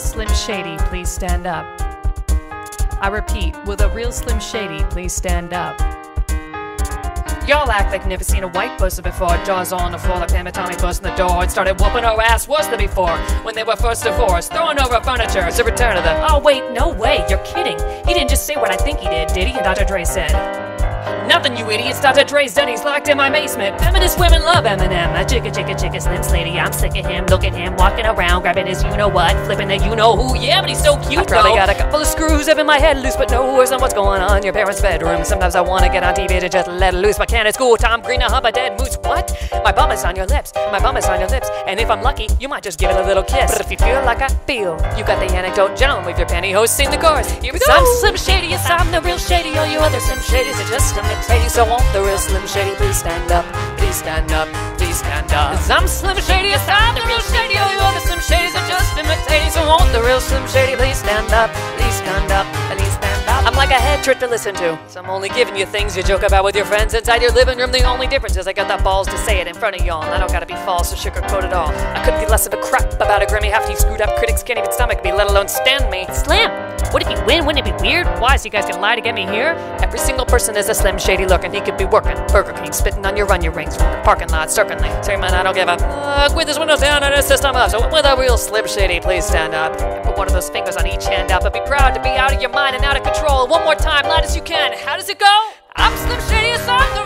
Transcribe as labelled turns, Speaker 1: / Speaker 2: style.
Speaker 1: Slim Shady, please stand up? I repeat, will the Real Slim Shady please stand up? Y'all act like never seen a white person before. Jaws on the floor like Pam and Tommy busting the door and started whooping her ass worse than before. When they were first divorced, throwing over furniture as a return to the "Oh wait, no way, you're kidding. He didn't just say what I think he did he?" And Dr. Dre said, "Nothing, you idiots. Dr. Dre's done. He's locked in my basement. Feminist women love Eminem. A chicka Slim Shady. I'm sick of him. Look at him walking around, grabbing his you-know-what, flipping the you-know-who. Yeah, but he's so cute, I probably got a couple of screws up in my head loose, but no words on what's going on in your parents' bedroom. Sometimes I want to get on TV to just let it loose. But can't at school, Tom Green, a hump a dead moose. What? My bum is on your lips. My bum is on your lips. And if I'm lucky, you might just give it a little kiss. But if you feel like I feel, you got the anecdote. Gentlemen, wave your pantyhose, sing the chorus. Here we go. I'm Slim Shady, yes, I'm the Real Shady. All you other Slim Shadys are just imitating. So won't the Real Slim Shady please stand up? Please stand up, please stand up. 'Cause I'm Slim Shady, yes, I'm the Real Shady. All you other Slim Shadys are just imitating. So won't the Real Slim Shady please stand up? Please stand up, please stand up. I'm like a head trick to listen to, so I'm only giving you things you joke about with your friends inside your living room. The only difference is I got the balls to say it in front of y'all, and I don't gotta be false or sugarcoat at all. I couldn't be less of a crap about a Grammy. Half you screwed up critics can't even stomach me, let alone stand me. Slim, what if you win? Wouldn't it be weird? Why, so you guys can lie to get me here? Every single person is a Slim Shady looking. He could be working Burger King, spitting on your onion rings from the parking lot, certainly. Say, man, I don't give a fuck with his windows down and his system up. So will the Real Slim Shady please stand up? And put one of those fingers on each hand up, but be proud to be out of your mind and out of control. One more time, loud as you can. How does it go? I'm Slim Shady, yes, I'm the